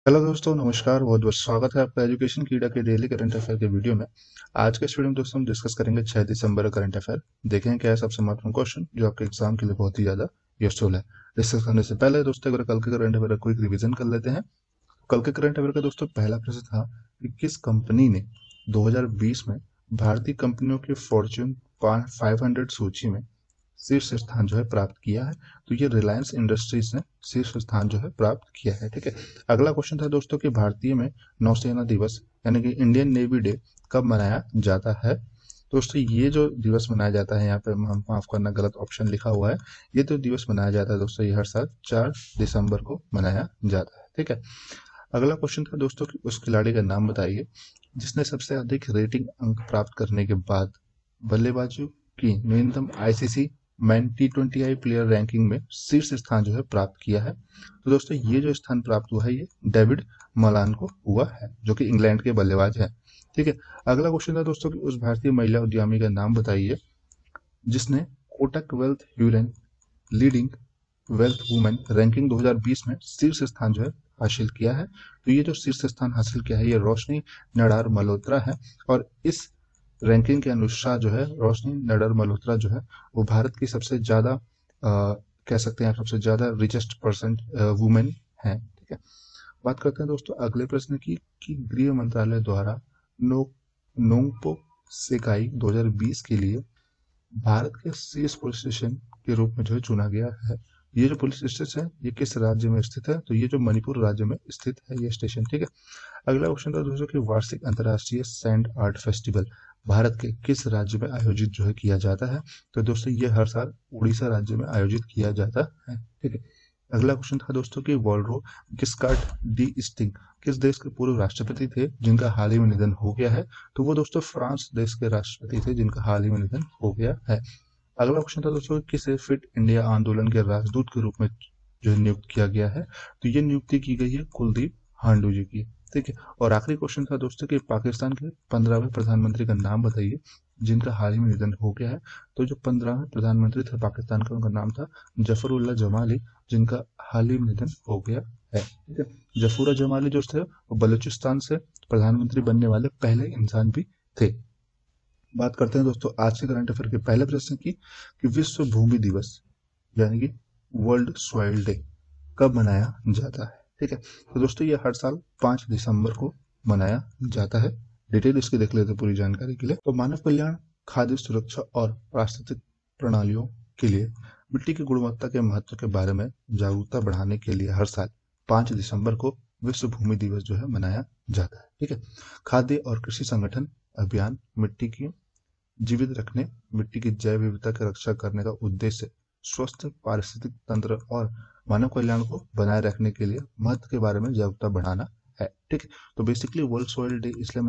Hello दोस्तों, नमस्कार। बहुत बहुत स्वागत है आपका एजुकेशन कीड़ा के डेली करंट अफेयर के वीडियो में। आज के इस वीडियो में दोस्तों हम डिस्कस करेंगे 6 दिसंबर का करंट अफेयर। देखें क्या है सबसे महत्वपूर्ण क्वेश्चन जो आपके एग्जाम के लिए बहुत ही ज्यादा यूजफुल है। डिस्कस करने से पहले दोस्तों अगर कल के करंट अफेयर का क्विक रिवीजन कर लेते हैं। कल के करंट अफेयर का दोस्तों पहला प्रश्न था कि किस कंपनी ने 2020 में भारतीय कंपनियों की फॉर्च्यून 500 सूची में शीर्ष स्थान जो है प्राप्त किया है। तो ये रिलायंस इंडस्ट्रीज ने शीर्ष स्थान जो है प्राप्त किया है। ठीक है। अगला क्वेश्चन था दोस्तों कि भारतीय में नौसेना दिवस यानी कि इंडियन नेवी डे कब मनाया जाता है। दोस्तों ये जो दिवस मनाया जाता है, यहाँ पे माफ करना गलत ऑप्शन लिखा हुआ है। ये जो दिवस मनाया जाता है दोस्तों, ये हर साल 4 दिसंबर को मनाया जाता है। ठीक है। अगला क्वेश्चन था दोस्तों कि उस खिलाड़ी का नाम बताइए जिसने सबसे अधिक रेटिंग अंक प्राप्त करने के बाद बल्लेबाजों की न्यूनतम ICC man T20I player ranking में शीर्ष स्थान जो है प्राप्त किया है। तो दोस्तों ये जो स्थान प्राप्त हुआ है ये डेविड मलान को हुआ है, जो कि इंग्लैंड के बल्लेबाज है। ठीक है। अगला क्वेश्चन था दोस्तों कि उस भारतीय महिला उद्यमी का नाम बताइए जिसने Kotak wealth Hurun leading wealth women ranking 2020 में शीर्ष स्थान जो है हासिल किया है। तो ये जो शीर्ष स्थान हासिल किया है ये रोशनी नडार मल्होत्रा है। और इस रैंकिंग के अनुसार जो है रोशनी नडार मल्होत्रा जो है वो भारत की सबसे ज्यादा कह सकते हैं सबसे ज्यादा रिचेस्ट परसेंट वुमेन है। ठीक है। बात करते हैं दोस्तों अगले प्रश्न की कि गृह मंत्रालय द्वारा नो नोंगपो सेकाई 2020 के लिए भारत के शीर्ष पुलिस स्टेशन के रूप में जो है चुना गया है। ये जो पुलिस स्टेशन है ये किस राज्य में स्थित है। तो ये जो मणिपुर राज्य में स्थित है ये स्टेशन। ठीक है। अगला क्वेश्चन था दोस्तों कि वार्षिक अंतर्राष्ट्रीय सैंड आर्ट फेस्टिवल भारत के किस राज्य में आयोजित जो है किया जाता है। तो दोस्तों ये हर साल उड़ीसा राज्य में आयोजित किया जाता है। ठीक है। अगला क्वेश्चन था दोस्तों कि वॉल्ड्रो गिस्कार्ड डी स्टिंग किस देश के पूर्व राष्ट्रपति थे जिनका हाल ही में निधन हो गया है। तो वो दोस्तों फ्रांस देश के राष्ट्रपति थे जिनका हाल ही में निधन हो गया है। अगला क्वेश्चन था दोस्तों कि किसे फिट इंडिया आंदोलन के राजदूत के रूप में जो है नियुक्त किया गया है। तो ये नियुक्ति की गई है कुलदीप हांडू जी की। ठीक है। और आखिरी क्वेश्चन था दोस्तों कि पाकिस्तान के 15वें प्रधानमंत्री का नाम बताइए जिनका हाल ही में निधन हो गया है। तो जो 15वें प्रधानमंत्री थे पाकिस्तान का उनका नाम था जफरुल्लाह जमाली, जिनका हाल ही में निधन हो गया है। ठीक है। जफूरा जमाली जो थे वो बलूचिस्तान से प्रधानमंत्री बनने वाले पहले इंसान भी थे। बात करते हैं दोस्तों आज के करंट अफेयर के पहले प्रश्न की कि विश्व भूमि दिवस यानी कि वर्ल्ड सॉइल डे कब मनाया जाता है। ठीक है। तो दोस्तों ये हर साल 5 दिसंबर को मनाया जाता है। डिटेल इसकी देख लेते हैं पूरी जानकारी के लिए। तो मानव कल्याण, खाद्य सुरक्षा और पारिस्थितिक प्रणालियों के लिए मिट्टी की गुणवत्ता के महत्व के बारे में जागरूकता बढ़ाने के लिए हर साल 5 दिसंबर को विश्व भूमि दिवस जो है मनाया जाता है। ठीक है। खाद्य और कृषि संगठन अभियान मिट्टी की जीवित रखने, मिट्टी की जैव विविधता की रक्षा करने का उद्देश्य स्वस्थ पारिस्थितिक तंत्र और मानव कल्याण को बनाए रखने के लिए महत्व के बारे में जागरूकता बढ़ाना है। ठीक है। तो बेसिकली वर्ल्ड सॉइल डे इसलिए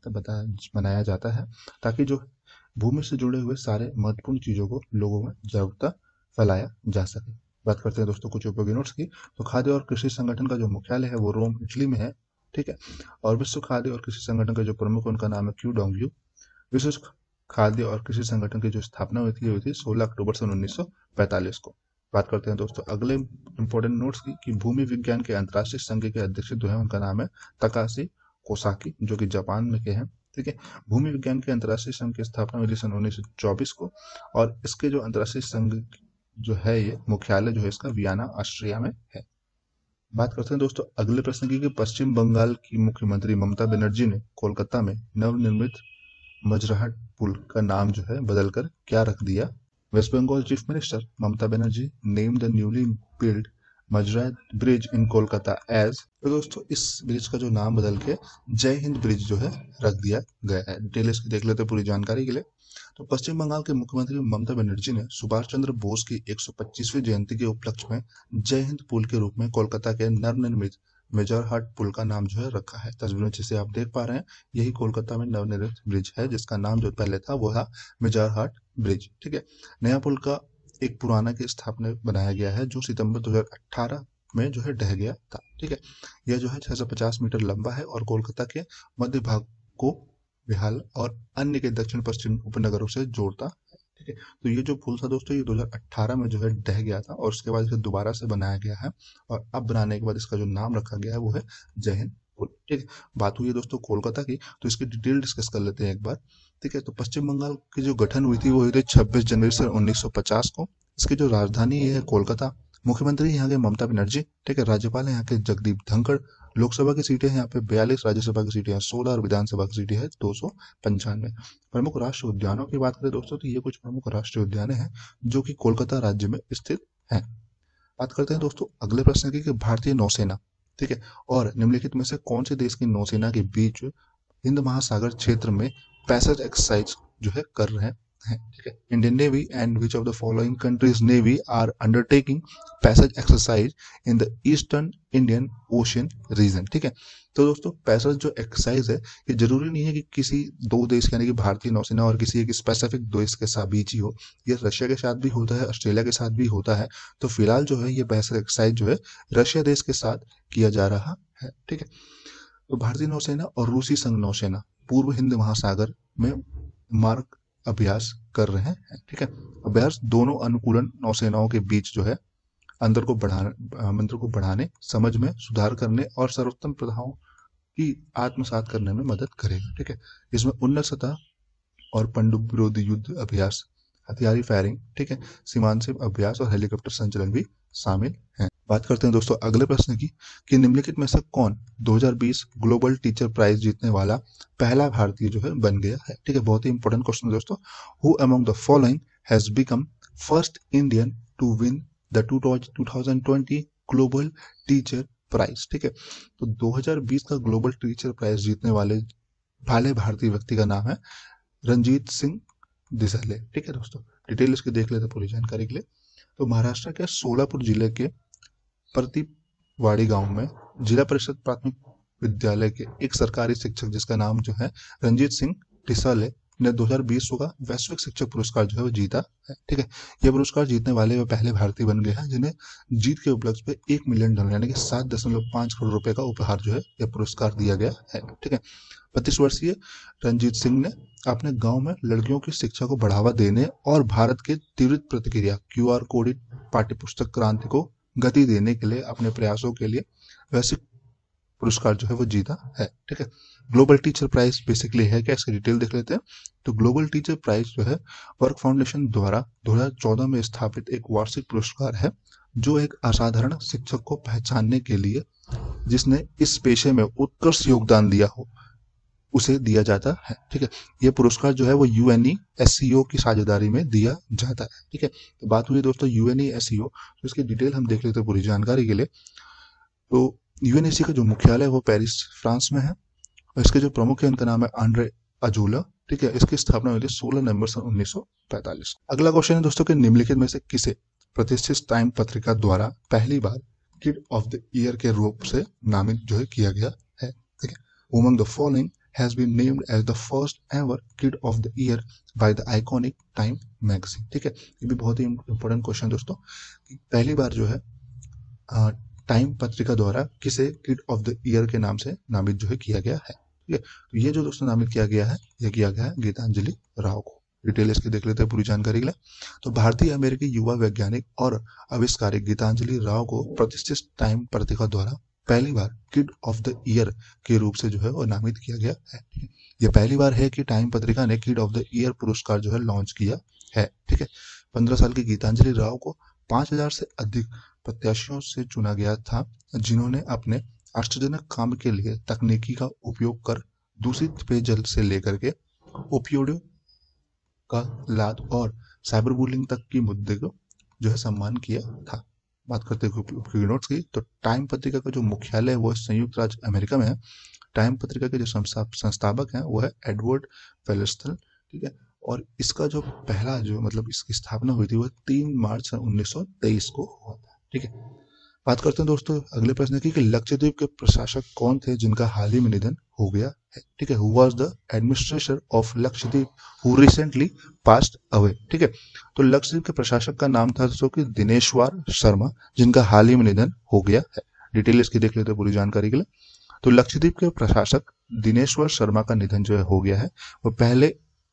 मनाया जाता है ताकि जो भूमि से जुड़े हुए सारे महत्वपूर्ण चीजों को लोगों में जागरूकता फैलाया जा सके। बात करते हैं दोस्तों कुछ उपयोगी नोट्स की। तो खाद्य और कृषि संगठन का जो मुख्यालय है वो रोम इटली में है। ठीक है। और विश्व खाद्य और कृषि संगठन का जो प्रमुख उनका नाम है क्यू डोंगयू। विश्व खाद्य और कृषि संगठन की जो स्थापना हुई थी 16 अक्टूबर सन 1945 को। बात करते हैं दोस्तों अगले इंपॉर्टेंट नोट्स की कि भूमि विज्ञान के अंतर्राष्ट्रीय संघ के अध्यक्ष जो है उनका नाम है तकाशी कोसाकी, जो कि जापान में के हैं। ठीक है। भूमि विज्ञान के अंतर्राष्ट्रीय संघ की स्थापना हुई थी सन 1924 को। और इसके जो अंतर्राष्ट्रीय संघ जो है ये मुख्यालय जो है इसका वियना ऑस्ट्रिया में है। बात करते हैं दोस्तों अगले प्रश्न की कि पश्चिम बंगाल की मुख्यमंत्री ममता बनर्जी ने कोलकाता में नवनिर्मित मजराहट पुल का नाम जो है बदलकर क्या रख दिया। West Bengal chief minister Mamata Banerjee name the newly build Majerhat bridge in Kolkata as. तो दोस्तों इस ब्रिज का जो नाम बदल के जय हिंद ब्रिज जो है रख दिया गया है। डिटेल इसकी देख लेते हैं पूरी जानकारी के लिए। तो पश्चिम बंगाल के मुख्यमंत्री ममता बनर्जी ने सुभाष चंद्र बोस की 125वीं जयंती के उपलक्ष्य में जय हिंद पुल के रूप में कोलकाता के नवनिर्मित मेजरहाट पुल का नाम जो है रखा है। तस्वीर में जैसे आप देख पा रहे हैं यही कोलकाता में नवनिर्मित ब्रिज है जिसका नाम जो पहले था वो था मेजरहाट ब्रिज। ठीक है। नया पुल का एक पुराना की स्थापना बनाया गया है जो सितंबर 2018 में जो है ढह गया था। ठीक है। यह जो है 650 मीटर लंबा है और कोलकाता के मध्य भाग को बिहाल और अन्य के दक्षिण पश्चिम उपनगरों से जोड़ता है। ठीक है। तो ये जो पुल था दोस्तों, ये 2018 में जो है ढह गया था और उसके बाद इसे दोबारा से बनाया गया है और अब बनाने के बाद इसका जो नाम रखा गया है वो है जय हिंद पुल। ठीक है। बात हुई है दोस्तों कोलकाता की, तो इसकी डिटेल डिस्कस कर लेते हैं एक बार। ठीक है। तो पश्चिम बंगाल की जो गठन हुई थी वो हुई थी 26 जनवरी से 1950 को। इसकी जो राजधानी है कोलकाता। मुख्यमंत्री यहाँ के ममता बनर्जी। ठीक है। राज्यपाल है यहाँ के जगदीप धनखड़। लोकसभा की सीटें हैं यहाँ पे 42, राज्यसभा की सीटें हैं 16 और विधानसभा की सीटें हैं 295। प्रमुख राष्ट्रीय उद्यानों की बात करें दोस्तों, तो ये कुछ प्रमुख राष्ट्रीय उद्यान हैं जो कि कोलकाता राज्य में स्थित हैं। बात करते हैं दोस्तों अगले प्रश्न की कि भारतीय नौसेना, ठीक है, और निम्नलिखित में से कौन से देश की नौसेना के बीच हिंद महासागर क्षेत्र में पैसेज एक्सरसाइज जो है कर रहे हैं। ठीक है। Indian navy and which of the following countries navy are undertaking passage exercise in the eastern Indian Ocean region. ठीक है। तो दोस्तों पैसेज जो एक्सरसाइज है ये जरूरी नहीं है कि किसी दो देश यानी कि भारतीय नौसेना और किसी एक स्पेसिफिक देश के साथ बीच ही हो। ये रशिया के साथ भी होता है, ऑस्ट्रेलिया के साथ भी होता है। तो फिलहाल जो है ये पैसेज एक्सरसाइज जो है रशिया देश के साथ किया जा रहा है। ठीक है। तो भारतीय नौसेना और रूसी संघ नौसेना पूर्व हिंद महासागर में मार्ग अभ्यास कर रहे हैं। ठीक है। अभ्यास दोनों अनुकूलन नौसेनाओं के बीच जो है अंतर को बढ़ाने, समझ में सुधार करने और सर्वोत्तम प्रथाओं की आत्मसात करने में मदद करेगा। ठीक है। इसमें उन्नत सतह और पनडुब्बी विरोधी युद्ध अभ्यास, हथियारी फायरिंग, ठीक है, सीमांत अभ्यास और हेलीकॉप्टर संचालन भी शामिल हैं। बात करते हैं दोस्तों अगले प्रश्न की कि निम्नलिखित में से कौन 2020 ग्लोबल टीचर प्राइज जीतने वाला पहला भारतीय जो है बन गया है। ठीक है। बहुत ही इंपॉर्टेंट क्वेश्चन दोस्तों। Who among the following has become first Indian to win the 2020 global teacher prize. ठीक है। तो 2020 का ग्लोबल टीचर प्राइज जीतने वाले पहले भारतीय व्यक्ति का नाम है रंजीत सिंह दिसाले। ठीक है दोस्तों। डिटेल इसकी देख लेते पूरी जानकारी के लिए। तो महाराष्ट्र के सोलापुर जिले के प्रतिवाड़ी गांव में जिला परिषद प्राथमिक विद्यालय के एक सरकारी शिक्षक जिसका नाम जो है रंजीत सिंह दिसाले ने 2020 का वैश्विक शिक्षक पुरस्कार जो है वो जीता है। ठीक है। यह पुरस्कार जीतने वाले वे पहले भारतीय बन गए हैं जिन्हें जीत के उपलक्ष्य पे $1 मिलियन यानी कि 7.5 करोड़ रुपए का उपहार जो है यह पुरस्कार दिया गया है। ठीक है। 25 वर्षीय रंजीत सिंह ने अपने गांव में लड़कियों की शिक्षा को बढ़ावा देने और भारत के त्वरित प्रतिक्रिया QR कोडित पाठ्यपुस्तक क्रांति को गति देने के लिए अपने प्रयासों के लिए वैश्विक पुरस्कार जो है वो जीता है। ठीक है। ग्लोबल टीचर प्राइज बेसिकली है क्या, इसकी डिटेल देख लेते हैं। तो ग्लोबल टीचर प्राइज जो है वर्क फाउंडेशन द्वारा 2014 में स्थापित एक वार्षिक पुरस्कार है जो एक असाधारण शिक्षक को पहचानने के लिए जिसने इस पेशे में उत्कृष्ट योगदान दिया हो उसे दिया जाता है। ठीक है। यह पुरस्कार जो है वो UNESCO की साझेदारी में दिया जाता है। ठीक है। तो बात हुई दोस्तों UNESCO, तो इसकी डिटेल हम देख लेते हैं पूरी जानकारी के लिए। तो UNESCO का जो मुख्यालय है वो पेरिस फ्रांस में है और इसके जो प्रमुख है उनका नाम है आंद्रे अजोला। ठीक है। इसकी स्थापना हुई थी 16 नवंबर 1945। अगला क्वेश्चन है दोस्तों कि निम्नलिखित में से किसे प्रतिष्ठित टाइम पत्रिका द्वारा पहली बार किड ऑफ द ईयर के रूप से नामित जो है किया गया है। ठीक है। Among the following has been named as the first ever Kid of the Year by the iconic Time magazine। ठीक है। ये भी बहुत ही इंपॉर्टेंट क्वेश्चन दोस्तों कि पहली बार जो है टाइम पत्रिका द्वारा किसे किड ऑफ द ईयर के नाम से नामित जो है किया गया है। ठीक है। तो ये जो दोस्तों नामित किया गया है यह किया गया है गीतांजलि राव को। डिटेल इसकी देख लेते हैं पूरी जानकारी के लिए। तो भारतीय अमेरिकी युवा वैज्ञानिक और आविष्कारक गीतांजलि राव को प्रतिष्ठित टाइम पत्रिका द्वारा पहली बार किड ऑफ द ईयर के रूप से जो है वो नामित किया गया है। यह पहली बार है कि टाइम पत्रिका ने किड ऑफ द ईयर पुरस्कार जो है लॉन्च किया है। ठीक है। 15 साल की गीतांजलि राव को 5000 से अधिक प्रत्याशियों से चुना गया था जिन्होंने अपने आश्चर्यजनक काम के लिए तकनीकी का उपयोग कर दूषित पेयजल से लेकर के ओपियोइड का लाद और साइबर बुलिंग तक की मुद्दे को जो है सम्मान किया था। बात करते हैं नोट्स की, तो टाइम पत्रिका का जो मुख्यालय है वो संयुक्त राज्य अमेरिका में है। टाइम पत्रिका के जो संस्थापक हैं वो है एडवर्ड फेलिस्टन। ठीक है। और इसका जो पहला जो मतलब इसकी स्थापना हुई थी वो 3 मार्च 1923 को हुआ था। ठीक है। बात करते हैं दोस्तों अगले प्रश्न की कि लक्षद्वीप के प्रशासक कौन थे जिनका हाल ही में निधन हो गया है। ठीक है। Who was the administrator of Lakshadweep who recently passed away. ठीक है। तो लक्षद्वीप के प्रशासक का नाम था दोस्तों कि दिनेश्वर शर्मा जिनका हाल ही में निधन हो गया है। डिटेल इसकी देख लेते हैं पूरी जानकारी के लिए। तो लक्षद्वीप के प्रशासक दिनेश्वर शर्मा का निधन जो है हो गया है। वो पहले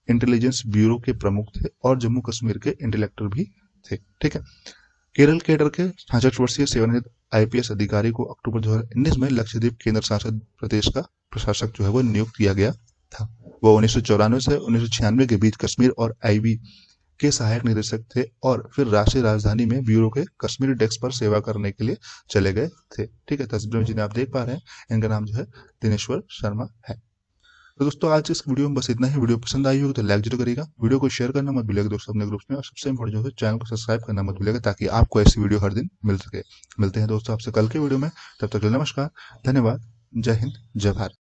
इंटेलिजेंस ब्यूरो के प्रमुख थे और जम्मू कश्मीर के इंटेलेक्टर भी थे। ठीक है। केरल कैडर के 66 वर्षीय सेवानिवृत्त आईपीएस अधिकारी को अक्टूबर 2019 में लक्षद्वीप केंद्र शासित प्रदेश का प्रशासक जो है वो नियुक्त किया गया था। वो 1994 से 1996 के बीच कश्मीर और आईबी के सहायक निदेशक थे और फिर राष्ट्रीय राजधानी में ब्यूरो के कश्मीरी डेस्क पर सेवा करने के लिए चले गए थे। ठीक है। तस्वीर में जिन्हें आप देख पा रहे हैं इनका नाम जो है दिनेश्वर शर्मा है। तो दोस्तों आज इस वीडियो में बस इतना ही। वीडियो पसंद आई हो तो लाइक जरूर करिएगा, वीडियो को शेयर करना मत भूलिएगा दोस्तों अपने ग्रुप्स में, और सबसे इम्पोर्टेंट जो है चैनल को सब्सक्राइब करना मत भूलिएगा ताकि आपको ऐसी वीडियो हर दिन मिल सके। मिलते हैं दोस्तों आपसे कल के वीडियो में, तब तक के लिए नमस्कार, धन्यवाद, जय हिंद, जय भारत।